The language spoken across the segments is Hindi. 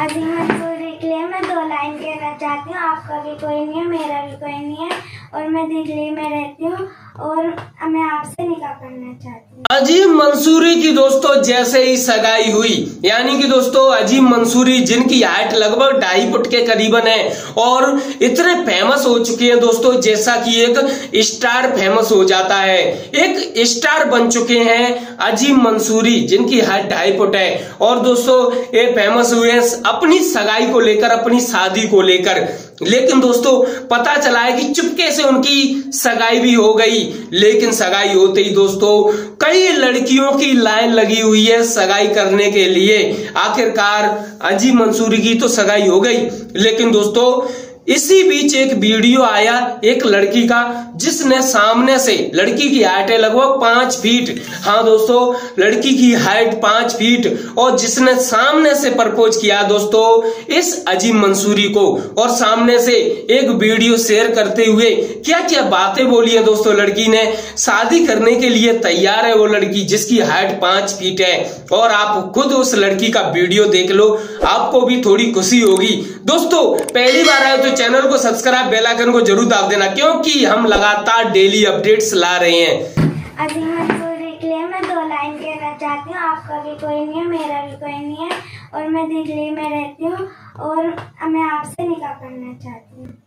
अजीम मंसूरी के लिए मैं 2 लाइन कहना चाहती हूँ। आपका भी कोई नहीं है, मेरा भी कोई नहीं है, और मैं दिल्ली में रहती हूँ और मैं आपसे निकाह करना चाहती हूँ। अजीम मंसूरी की दोस्तों जैसे ही सगाई हुई, यानी कि दोस्तों अजीम मंसूरी जिनकी हाइट लगभग 2.5 फुट के करीबन है और इतने फेमस हो चुके हैं दोस्तों, जैसा कि एक स्टार फेमस हो जाता है, एक स्टार बन चुके हैं अजीम मंसूरी जिनकी हाइट 2.5 फुट है। और दोस्तों ये फेमस हुए हैं अपनी सगाई को लेकर, अपनी शादी को लेकर। लेकिन दोस्तों पता चला है कि चुपके से उनकी सगाई भी हो गई। लेकिन सगाई होते ही दोस्तों कई लड़कियों की लाइन लगी हुई है सगाई करने के लिए। आखिरकार अजीम मंसूरी की तो सगाई हो गई, लेकिन दोस्तों इसी बीच एक वीडियो आया एक लड़की का, जिसने सामने से, लड़की की हाइट है लगभग 5 फीट, हाँ दोस्तों लड़की की हाइट 5 फीट, और जिसने सामने से प्रपोज किया दोस्तों इस अजीम मंसूरी को, और सामने से एक वीडियो शेयर करते हुए क्या क्या बातें बोली है दोस्तों। लड़की ने शादी करने के लिए तैयार है वो लड़की जिसकी हाइट 5 फीट है। और आप खुद उस लड़की का वीडियो देख लो, आपको भी थोड़ी खुशी होगी। दोस्तों पहली बार आए तो चैनल को सब्सक्राइब, बेल आइकन को जरूर दाब देना, क्योंकि हम लगातार डेली अपडेट्स ला रहे हैं। अजीम मंसूरी के लिए मैं 2 लाइन कहना चाहती हूँ। आपका भी कोई नहीं है, मेरा भी कोई नहीं है, और मैं दिल्ली में रहती हूँ और मैं आपसे निकाह करना चाहती हूँ।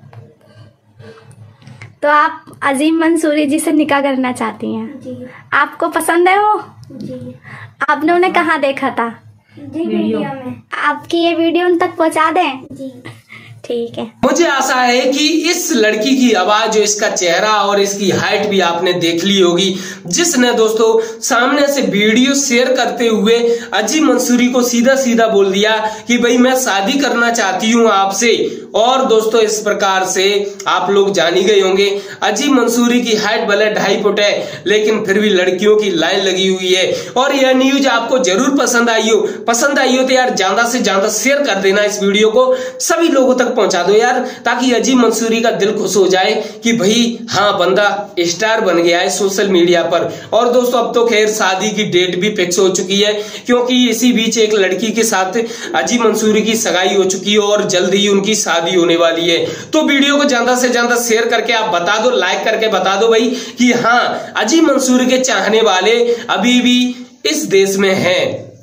तो आप अजीम मंसूरी जी से निकाह करना चाहती हैं? जी। आपको पसंद है वो? जी। आपने उन्हें कहाँ देखा था? जी वीडियो में। आपकी ये वीडियो उन तक पहुँचा दें? जी ठीक है। मुझे आशा है कि इस लड़की की आवाज, जो इसका चेहरा और इसकी हाइट भी आपने देख ली होगी, जिसने दोस्तों सामने से वीडियो शेयर करते हुए अजीम मंसूरी को सीधा सीधा बोल दिया कि भाई मैं शादी करना चाहती हूं आपसे। और दोस्तों इस प्रकार से आप लोग जान ही गए होंगे, अजीम मंसूरी की हाइट भले 2.5 फुट है, लेकिन फिर भी लड़कियों की लाइन लगी हुई है। और यह न्यूज आपको जरूर पसंद आई हो तो यार ज्यादा से ज्यादा शेयर कर देना इस वीडियो को, सभी लोगों तक पहुंचा दो यार, ताकि अजीम मंसूरी का दिल खुश हो जाए कि भाई हाँ बंदा स्टार बन गया है सोशल मीडिया पर। और दोस्तों अब तो खैर शादी की डेट भी फिक्स हो चुकी है, क्योंकि इसी बीच एक लड़की के साथ अजीम मंसूरी की सगाई हो चुकी है और जल्द ही उनकी शादी होने वाली है। तो वीडियो को ज्यादा से ज्यादा शेयर करके आप बता दो, लाइक करके बता दो भाई कि हाँ अजीम मंसूरी के चाहने वाले अभी भी इस देश में हैं।